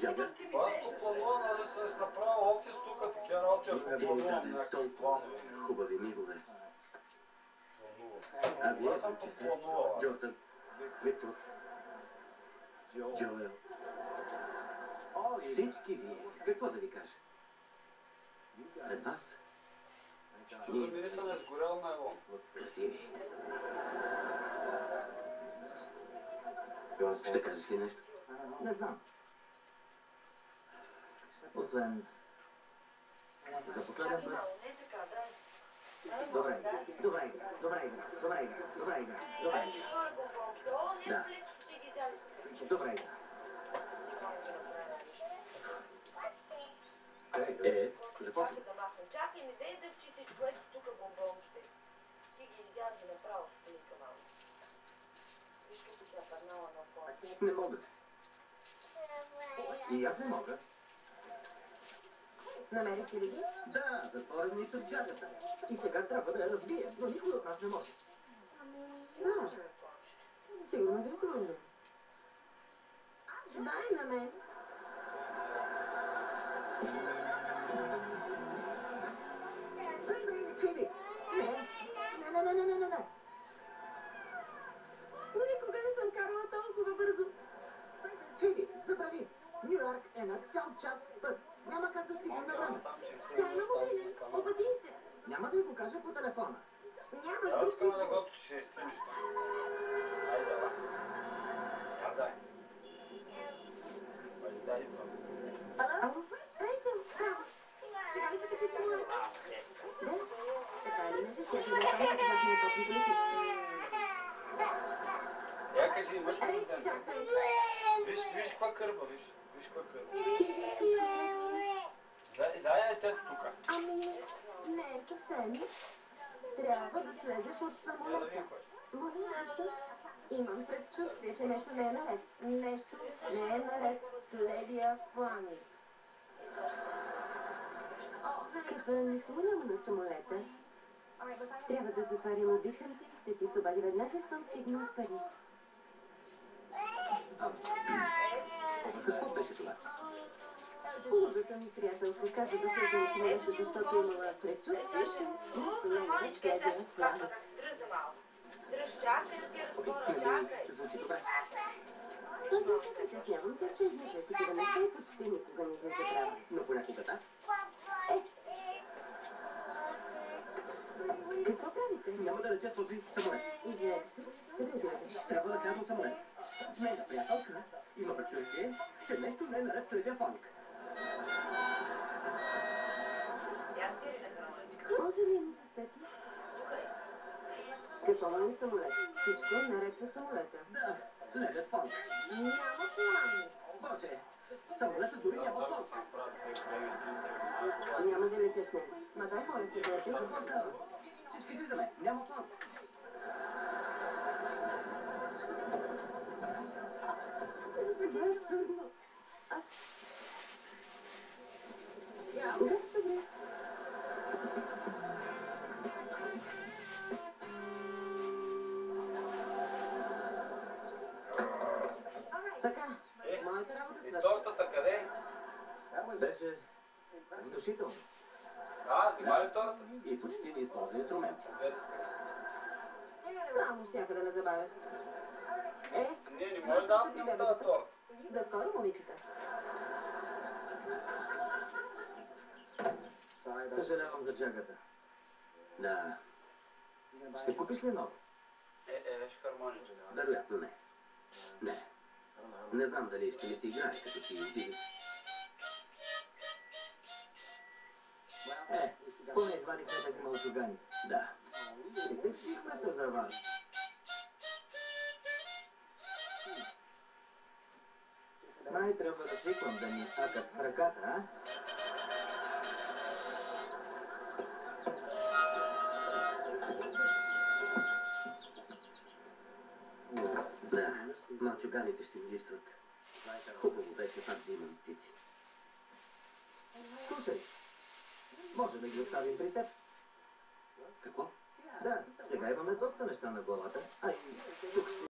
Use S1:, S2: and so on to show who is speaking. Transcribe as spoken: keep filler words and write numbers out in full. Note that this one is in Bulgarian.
S1: чага.
S2: Аз по планувам да се направя офис тук, такива работи, ако планувам някакви планове.
S1: Хубави мигове.
S2: А вие съм планувал.
S1: Джордан, Виктор, Джоел. Всички вие, какво да ви кажа? Пред вас?
S2: Що за мириса не сгорял найлон?
S1: Красиви. Ще кажеш ли нещо?
S3: Не знам. Освен... За последен път... Добре, добре игра, добре игра, добре игра, добре игра, добре игра. Да. Добре игра.
S1: Е, започва.
S4: Чакай, не дей дъвчи всичко, ето тук бомбонките. Ти ги изяди направо в полика малко. Виж тук си я паднала на повече.
S1: Не мога. И аз не мога.
S3: Намерихте ли ги?
S1: Да, затворени са в джагата. И сега трябва да я разбия, но никой от нас не може.
S3: Да. Сигурно ви е трудно. Дай на мен.
S1: Фили!
S3: Не, не, не, не, не, не, не. Никога не съм карала толкова бързо.
S1: Фили, забрави! Ню Йорк е на цял час път. Няма как да стигнем на време.
S3: Тя е много милен. Обади се.
S1: Няма да ви го кажа по телефона.
S3: Няма
S2: Я
S3: друг
S2: тук на
S3: избор.
S2: негото ще е стилиш. Айде, да. Я дай. Айде, дай това.
S3: Ало? Рейчел, браво. Сега ли се качи самолет? Да. Така или иначе, ще я да кажа как ми е точно полетит.
S2: Я кажи, имаш ли
S3: Рейчел,
S2: ден?
S3: чакай.
S2: Виж, виж каква кърба, виж. Виж каква кърба. Дай, дай я тя тук.
S3: Ами, не е съвсем. Трябва да слезеш от
S2: Я да
S3: самолета.
S2: видим кой.
S3: Моля, защо? Имам предчувствие, че нещо не е наред. Нещо не е наред с левия фланг. Какво е мислено на самолета? Трябва да затварям обичам си и ще ти се обади веднага, щом стигна от Париж.
S1: Какво беше това?
S3: Хубавата ми приятелка каза да се за самолета, защото имала предчувствие, че
S4: Тук, Моничка, е сега ще показва как се дръжа малко. Дръж, чакай да ти разтворя, чакай.
S1: Звучи добре.
S3: това се притеснявам, че ще измисля такива неща и почти никога не ги забравя.
S1: Но понякога да.
S3: Какво правите?
S1: Няма да летя с този самолет.
S3: Излезте. Къде отивате?
S1: Трябва да кажа от самолет. Нейна приятелка има предчувствие, че нещо не е наред с левия фланг.
S4: Я свири на хармоничка.
S3: Може ли ми пустете?
S4: Тук е.
S3: Какво е самолет? Всичко е наред с самолета.
S1: Да, левият фланг.
S3: Няма план.
S1: Боже, самолетът дори няма фланг.
S2: Се правят две големи снимки.
S3: Няма да летя с него. Ма дай моля се да
S1: Какво става? Всички излизаме, няма фланг.
S3: Добре, трудно. Аз... Добре, добре. Така, моята работа
S2: И
S3: свърши.
S2: тортата къде?
S1: Беше внушително.
S2: А, взима ли тортата?
S1: И почти не използва инструмент.
S2: Дете.
S3: Само щяха да ме забавят. Е,
S2: Ние не може да пием тази торта.
S3: до скоро, момичета.
S1: Съжалявам за джагата. Да. Ще купиш ли нов?
S2: Е, е, ще хармоничка.
S1: Вероятно не. Не. Не знам дали ще ми си играеш, като си отидеш. Е, поне извадихме тези мълчугани. Да. Притеснихме се за вас. Май трябва да свиквам да ми акат в ръката, а? Да, мълчуганите ще ми липсват. Хубаво беше пак да имам птици. Слушай, може да ги оставим при теб. Какво? Да, сега имаме доста неща на главата, а и тук